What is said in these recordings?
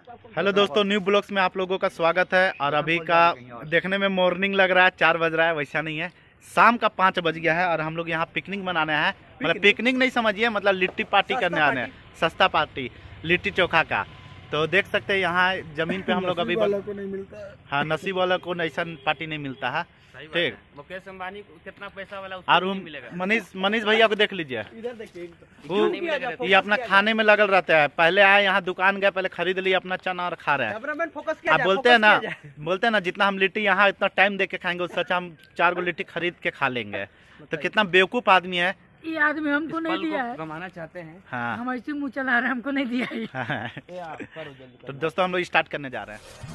Hello दोस्तों, new blogs में आप लोगों का स्वागत है। और अभी का देखने में मॉर्निंग लग रहा है, 4 बज रहा है, वैसा नहीं है, शाम का 5 बज गया है। और हम लोग यहाँ पिकनिक मनाने हैं, मतलब पिकनिक नहीं समझिए, मतलब लिट्टी पार्टी करने आने हैं, सस्ता पार्टी लिट्टी चोखा का। तो देख सकते हैं यहाँ जमीन पे हम लोग अभी को नहीं मिलता है। हाँ, नसीब वाला को ऐसा पार्टी नहीं मिलता है। ठीक, मुकेश अंबानी कितना पैसा वाला और मनीष भैया को देख लीजिए, इधर देखिए, वो ये अपना खाने में लगल रहता है। पहले आए यहाँ दुकान गए, पहले खरीद लिए अपना चना और खा रहे हैं। आप बोलते हैं ना जितना हम लिट्टी यहाँ इतना टाइम दे के खाएंगे, उससे अच्छा हम 4 गो लिट्टी खरीद के खा लेंगे। तो कितना बेवकूफ आदमी है ये आदमी, हमको नहीं दिया है, कमाना चाहते हैं। हाँ, हम ऐसे मुँह चला रहे हैं, हमको नहीं दिया है। हाँ। तो दोस्तों हम लोग स्टार्ट करने जा रहे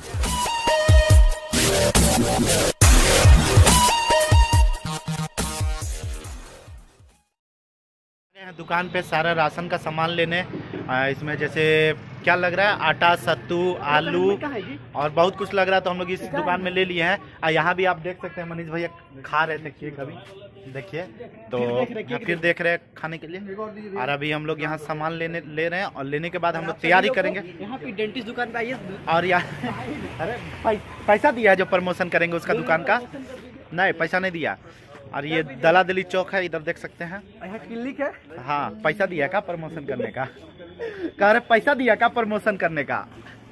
हैं दुकान पे सारा राशन का सामान लेने। इसमें जैसे क्या लग रहा है, आटा, सत्तू, आलू और बहुत कुछ लग रहा है। तो हम लोग इस दुकान में ले लिए हैं। और यहाँ भी आप देख सकते हैं मनीष भैया खा रहे थे, केक अभी देखिए, तो फिर देख रहे हैं खाने के लिए। और अभी हम लोग यहाँ सामान ले रहे हैं, और लेने के बाद हम लोग तैयारी करेंगे। यहाँ पे डेंटिस्ट दुकान पे आइए। और यहाँ अरे पैसा दिया है जो प्रमोशन करेंगे उसका दुकान का, नहीं पैसा नहीं दिया। और ये दला दली चौक है, इधर देख सकते हैं, यहाँ क्लिनिक है। हाँ, पैसा दिया का प्रमोशन करने का, कह रहे पैसा दिया का प्रमोशन करने का।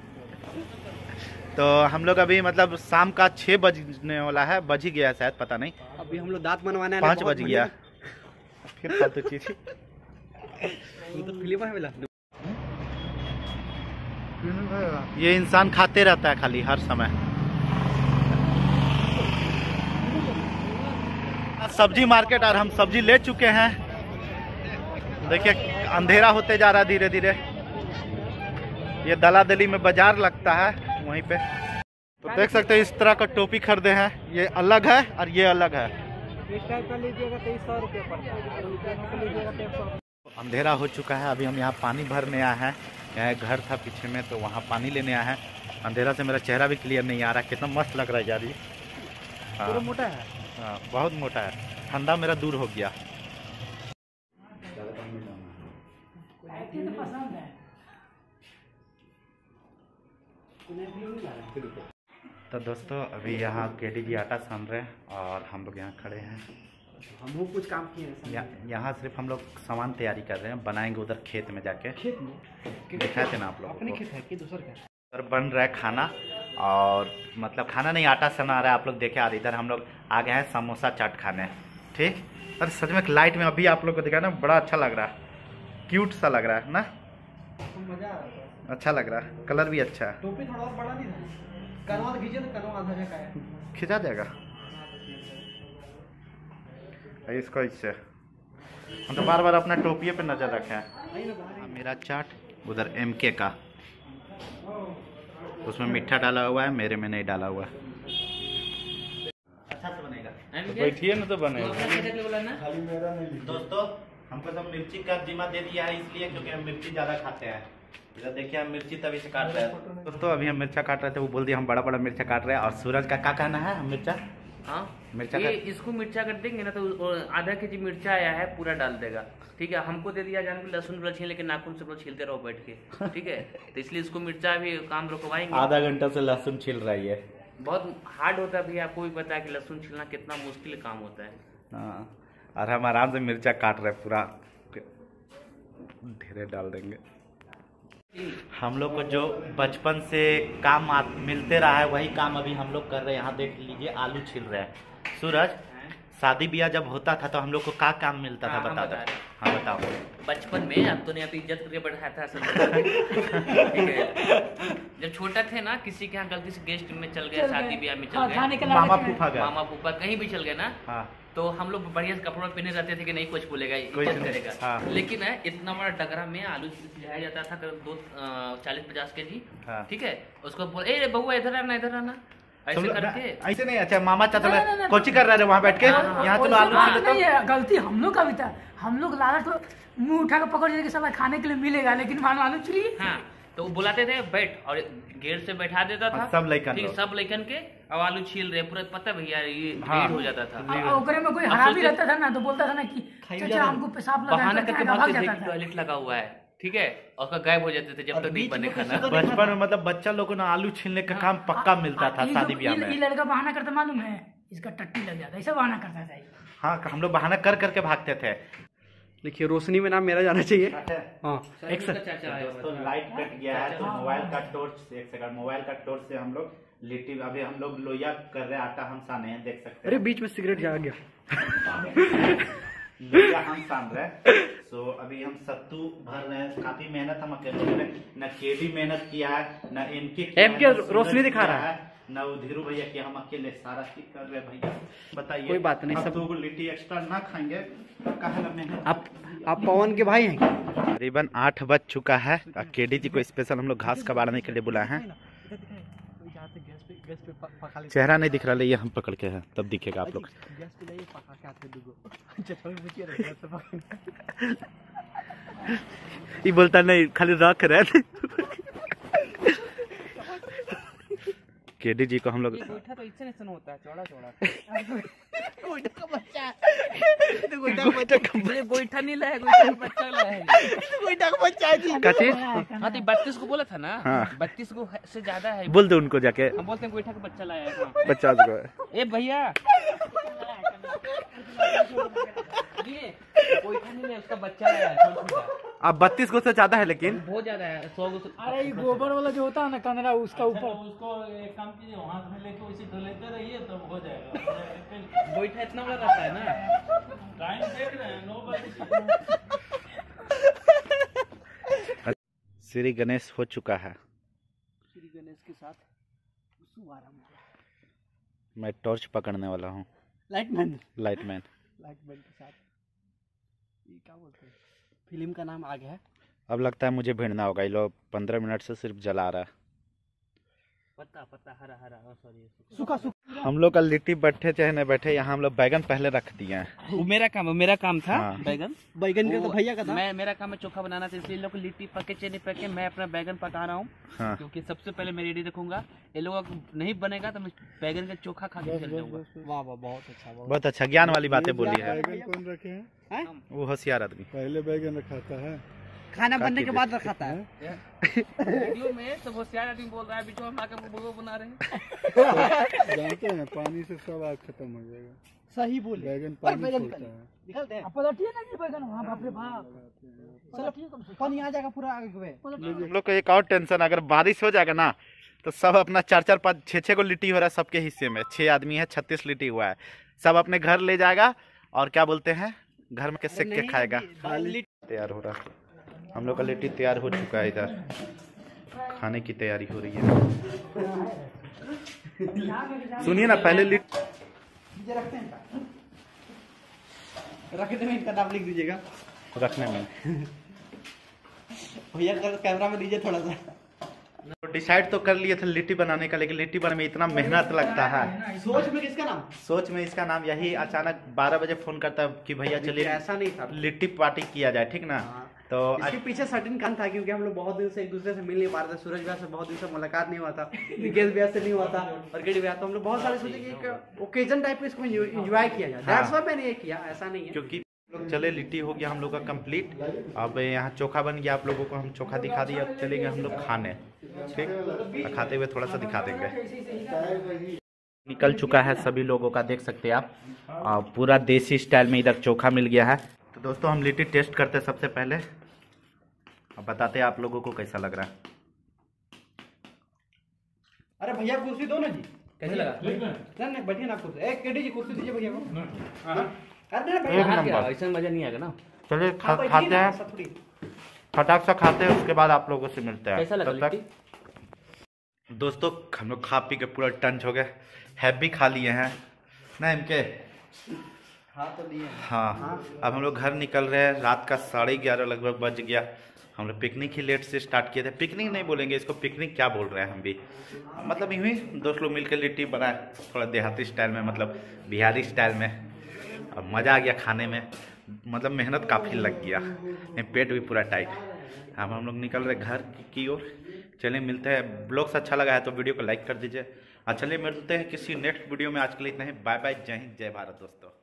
तो हम लोग अभी मतलब शाम का 6 बजने वाला है, बज ही गया शायद, पता नहीं। अभी हम लोग दांत मनवाने 5 बज गया, फिर फालतू चीज। ये इंसान खाते रहता है खाली हर समय। सब्जी मार्केट, और हम सब्जी ले चुके हैं। देखिए अंधेरा होते जा रहा है धीरे धीरे। ये दला दली में बाजार लगता है वहीं पे, तो देख सकते हैं इस तरह का टोपी खरीदे हैं। ये अलग है और ये अलग है। इस टाइप का लीजिएगा तो 100 रुपये पड़ता है, और दोनों का लीजिएगा तो 100। अंधेरा हो चुका है, अभी हम यहाँ पानी भरने आए हैं। यहाँ घर था पीछे में, तो वहाँ पानी लेने आए हैं। अंधेरा से मेरा चेहरा भी क्लियर नहीं आ रहा है, कितना मस्त लग रहा है यार ये। पूरा मोटा है। हाँ, बहुत मोटा है, ठंडा मेरा दूर हो गया। तो दोस्तों अभी यहाँ केडी जी आटा सान रहे हैं, और हम लोग यहाँ खड़े हैं। हम कुछ काम किए हैं यहाँ सिर्फ हम लोग सामान तैयारी कर रहे हैं, बनाएंगे उधर खेत में जाके। खेत में दिखाए थे ना आप लोग अपने खेत है कि दूसर का? उधर बन रहा है खाना, और मतलब खाना नहीं, आटा सना रहा है, आप लोग देखे। और इधर हम लोग आ गए हैं समोसा चाट खाने। ठीक, अरे सच में लाइट में अभी आप लोग को दिखा ना, बड़ा अच्छा लग रहा है, क्यूट सा लग रहा है ना, मजा आ रहा है, अच्छा लग रहा है, कलर भी अच्छा है। टोपी थोड़ा और बड़ा नहीं था, कनवा खींचे तो कनवा आधा जगह है, खिंचा जाएगा इसको। इससे हम तो बार बार अपना टोपिए पे नजर रखे हैं। मेरा चाट, उधर MK का, उसमें मीठा डाला हुआ है, मेरे में नहीं डाला हुआ है। अच्छा से बनेगा, तो बैठिए ना तो बनेगा। खाली मेरा नहीं। दोस्तों हमको सब मिर्ची का जिम्मा दे दिया है, इसलिए क्योंकि हम मिर्ची ज्यादा खाते हैं। इधर देखिए हम मिर्ची तभी से काट रहे हैं। दोस्तों अभी हम मिर्चा काट रहे थे, वो बोल दिया हम बड़ा बड़ा मिर्चा काट रहे हैं। और सूरज का क्या कहना है, हम मिर्चा, हाँ मिर्चा ये इसको मिर्चा कर देंगे ना, तो आधा केजी मिर्चा आया है, पूरा डाल देगा। ठीक है, हमको दे दिया जान के लहसुन वाला छील, लेकिन नाखून से छीलते रहो बैठ के। ठीक है, तो इसलिए इसको मिर्चा भी काम रुकवाएंगे। आधा घंटा से लहसुन छील रही है, बहुत हार्ड होता है भैया, आपको भी पता है कि लहसुन छीलना कितना मुश्किल काम होता है। हाँ, और हम आराम से मिर्चा काट रहे हैं, पूरा ढेरे डाल देंगे। हम लोग को जो बचपन से काम मिलते रहा है, वही काम अभी हम लोग कर रहे हैं। यहाँ देख लीजिए आलू छील रहे हैं। सूरज, शादी ब्याह जब होता था तो हम लोग को क्या काम मिलता था, बता दो। हाँ बताओ। बचपन में अब तो नहीं, अब इज्जत करके बढ़ाया था सब। ठीक है, जब छोटा थे ना, किसी के यहाँ गलती से गेस्ट में चल गए, शादी ब्याह में चल गए, मामा फूफा गए, मामा फूफा कहीं भी चल गए ना, हाँ, तो हम लोग बढ़िया से कपड़ा पहने रहते थे कि नहीं कुछ बोलेगा, इज्जत करेगा। हाँ। लेकिन इतना बड़ा डगरा में आलू लिया जाता था, 40-50 केजी। हाँ। ठीक है, उसको बोल, ए बउआ इधर आना, इधर आना, ऐसे करके। ऐसे नहीं, अच्छा मामा चाचा कोची कर रहे थे वहाँ बैठ के, यहाँ चलो आलू। गलती हम लोग का भी था, हम लोग लालच तो मुंह उठा के पकड़ के साला खाने के लिए मिलेगा, लेकिन मानो आलू छीली। हाँ, तो वो बुलाते थे बैठ, और गेट से बैठा देता था सब लइकन, ठीक, सब लइकन के, और आलू छील रहे पूरा, पता भैया ये हाँ, भीड़ हो जाता था। ओकरे में कोई हरा भी रहता था ना, तो बोलता था ना कि चाचा हमको पेशाब लगा बहाना है, करके भाग भागते थे जाता कि था। टॉयलेट लगा हुआ है। ठीक है, और उसका गायब हो जाते थे जब तक नहीं बने खाना। बचपन में मतलब बच्चा लोगों ने आलू छीलने का काम पक्का मिलता था शादी ब्याह में। ये लड़का बहाना करता मालूम है, इसका टट्टी लग जाता है, ऐसा बहाना करता था। हाँ, हम लोग बहाना कर करके भागते थे। देखिए रोशनी में नाम मेरा जाना चाहिए। हाँ एक दोस्तों लाइट कट गया है तो मोबाइल का टॉर्च, एक सेकंड, मोबाइल का टॉर्च से हम लोग लिट्टी, अभी हम लोग लोहिया कर रहे हैं, आटा हम साने हैं, देख सकते हैं। अरे बीच में सिगरेट जा गया। लोहिया हम सान रहे हैं। सो अभी हम सत्तू भर रहे हैं, काफी मेहनत हम अकेले ने, न केडी मेहनत किया है, न इनकी रोशनी दिखा रहा है, न धीरू भैया की, हम अकेले सारा चीज कर रहे हैं भैया। बताइए कोई बात नहीं, सब लोग लिट्टी एक्स्ट्रा ना खाएंगे तो कहा मेहनत। आप पवन के भाई हैं? करीबन 8 बज चुका है। केडी जी को स्पेशल हम लोग घास कबाड़ने के लिए बुलाए हैं। चेहरा नहीं दिख रहा, ये हम पकड़ के हैं, तब दिखेगा आप लोग। ये बोलता नहीं, खाली रख रहे। केडी जी को हम लोग गोईठा तो इससे नहीं होता है, चौड़ा चौड़ा। गोईठा नहीं लाया, गोईठा का बच्चा लाया है। गोईठा का बच्चा है जी। क्या चीज? हाँ तो 32 को बोला था ना। हाँ। 32 को से ज्यादा है, बोल दो उनको जाके। हम बोलते हैं गोईठा का बच्चा लाया है। 50 को। ए भैया गोईठा नहीं है, उसका बच्चा लाया है। अब 32 को से ज्यादा है, लेकिन बहुत ज्यादा है, 100 को। अरे ये गोबर वाला जो होता है ना कंदरा, उसका ऊपर उसको एक काम कीजिए, हाथ में लेके उसी को लेते रहिए तब हो जाएगा। गोईठा इतना बड़ा रहता है ना। टाइम देख रहे हैं 9 बजे। श्री गणेश हो चुका है। श्री गणेश के साथ मैं टॉर्च पकड़ने वाला हूँ। लाइटमैन के साथ ये क्या बोलते हैं, फिल्म का नाम आ गया है। अब लगता है मुझे भिड़ना होगा। ये लोग 15 मिनट से सिर्फ जला रहा है। पत्ता हरा हरा, सॉरी सूखा। हम लोग का लिट्टी बैठे चाहे न बैठे, यहाँ हम लोग बैगन पहले रख दिए हैं। वो मेरा काम था। हाँ। बैगन का तो भैया का था। मेरा काम है चोखा बनाना था, इसलिए लोग लिट्टी पके चने पके, मैं अपना बैगन पका रहा हूँ। हाँ। क्योंकि सबसे पहले मैं रेडी रखूंगा, ये लोग नहीं बनेगा तो मैं बैगन का चोखा खा के चल जाऊंगा। वाह वाह, बहुत अच्छा। बहुत अच्छा, ज्ञान वाली बातें बोली है। बैगन कौन रखे हैं? वो होशियार आदमी। पहले बैगन रखाता है, खाना बनने के बाद रखाता है। वीडियो में सब होशियार आदमी बोल रहा है, बीच में आकर वो बना रहे हैं। जानते हैं पानी से सब आग खत्म हो जाएगा। सही बोले। बैगन पानी छोड़ता है। निकलते हैं, पलटिए ना कि बैगन, वहाँ बाप रे बाप, पानी आ जाएगा पूरा आगे में। हम लोग को एक और टेंशन, अगर बारिश हो जाएगा ना तो सब अपना 4-4, 5, 6 को लिट्टी हो रहा है सबके हिस्से में। 6 आदमी है, 36 लिट्टी हुआ है। सब अपने घर ले जाएगा और क्या बोलते हैं, घर में के सेक के खाएगा। तैयार हो रहा है, हम लोग का लिट्टी तैयार हो चुका है। इधर खाने की तैयारी हो रही है। सुनिए ना, पहले लिट्टी रखने में इनका नाम लिख दीजिएगा। रखने में भैया कैमरा में दीजिए थोड़ा सा। डिसाइड तो कर लिए थे लिट्टी बनाने का, लेकिन लिट्टी बनाने में इतना मेहनत लगता है। सोच में किसका नाम? सोच में इसका नाम यही अचानक 12 बजे फोन करता है कि भैया चलिए ऐसा नहीं था, लिट्टी पार्टी किया जाए, ठीक ना। तो इसके पीछे सर्टेन कारण था, क्योंकि हम लोग बहुत दिन से एक दूसरे से मिल नहीं पा रहे थे। सूरज भैया से बहुत दिन से मुलाकात नहीं हुआ था, निकेश भैया से नहीं हुआ था, और केडी भैया। तो हम लोग बहुत सारे सोचे कि एक ओकेजन टाइप में इसको एंजॉय किया जाए। दैट्स व्हाई मैंने ये किया, ऐसा नहीं है। क्योंकि लोग चले, लिट्टी हो गया हम लोग का कंप्लीट। अब यहाँ चोखा बन गया, आप लोगों को हम चोखा दिखा दिया। अब चलेंगे हम लोग खाने, ठीक। खाते हुए थोड़ा सा दिखा देंगे। निकल चुका है सभी लोगों का, देख सकते हैं आप। पूरा देसी स्टाइल में इधर चोखा मिल गया है। तो दोस्तों हम लिट्टी टेस्ट करते हैं सबसे पहले, अब बताते हैं आप लोगों को कैसा लग रहा है। अरे भैया कुर्सी दो ना जी। कैसे लगा? नहीं बैठिए ना कुर्सी। एक केडी जी कुर्सी दीजिए भैया को। अरे एक भैया नंबर। ऐसा मजा नहीं आएगा ना। चलिए खाते हैं, फटाक से खाते हैं, उसके बाद आप लोगों से मिलते हैं। कैसा लगा तब तक दोस्तों हम लोग खा पी के पूरा टंच हो गए, हैवी खा लिए हैं ना इनके। तो लिए। हाँ, अब हम लोग घर निकल रहे हैं। रात का 11:30 लगभग बज गया। हम लोग पिकनिक ही लेट से स्टार्ट किए थे। पिकनिक नहीं बोलेंगे इसको, पिकनिक क्या बोल रहे हैं हम भी, मतलब यूँ ही दोस्त लोग मिलकर लिट्टी बनाए, थोड़ा देहाती स्टाइल में, मतलब बिहारी स्टाइल में। अब मज़ा आ गया खाने में, मतलब मेहनत काफ़ी लग गया, पेट भी पूरा टाइट। अब हम लोग निकल रहे घर की ओर। चलिए मिलते हैं। ब्लॉग्स अच्छा लगा है तो वीडियो को लाइक कर दीजिए। चलिए मिलते हैं किसी नेक्स्ट वीडियो में। आज के लिए इतना ही, बाय बाय, जय हिंद, जय भारत दोस्तों।